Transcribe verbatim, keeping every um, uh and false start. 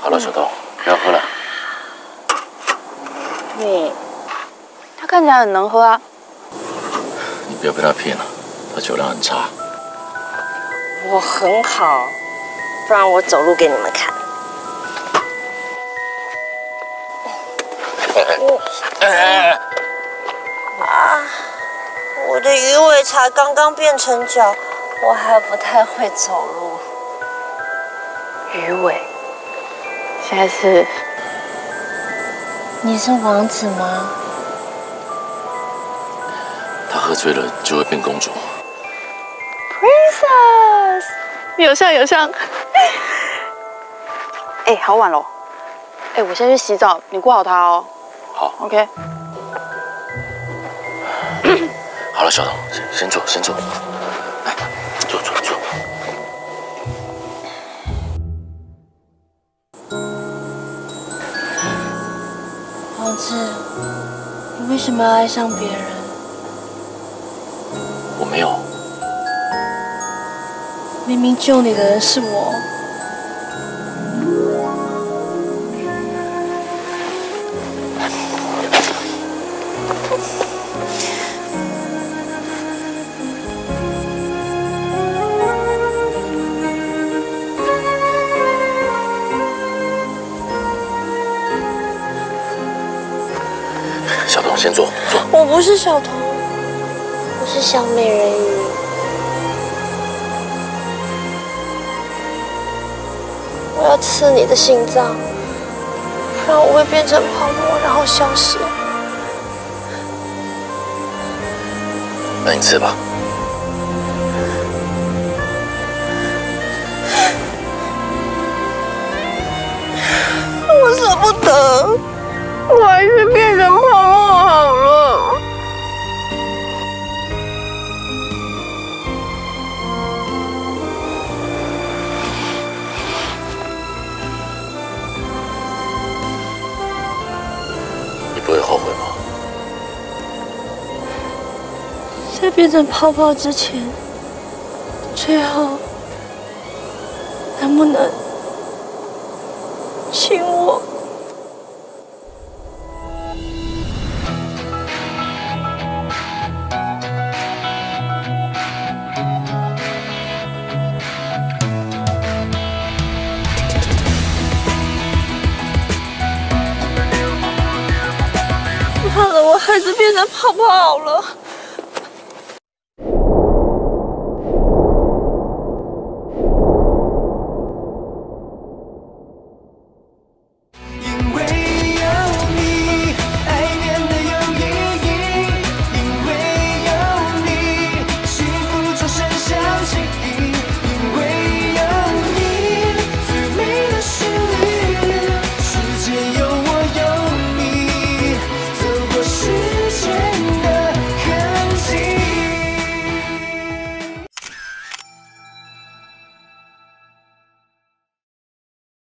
好了，小豆，不要喝了。 你，他看起来很能喝啊。 你不要被他骗了，他酒量很差。 我很好，不然我走路给你们看。啊！我的鱼尾才刚刚变成脚，我还不太会走路。 鱼尾，现在是？ 你是王子吗？ 他喝醉了就会变公主。 Princess， 有像有像。哎，好晚喽。哎，我先去洗澡，你顾好他哦。 好 ，OK。 好了，小豆，先先坐，先坐。来，坐坐坐。 王子，你为什么要爱上别人？ 我没有。 明明救你的人是我。 小童，先坐坐。 我不是小童，我是小美人鱼。我要刺你的心脏，不然我会变成泡沫，然后消失。 那你刺吧。 我舍不得。我还是变成泡沫好了。 你不会后悔吗？ 在变成泡泡之前，最后能不能亲我？怕了，我还是变成泡泡好了。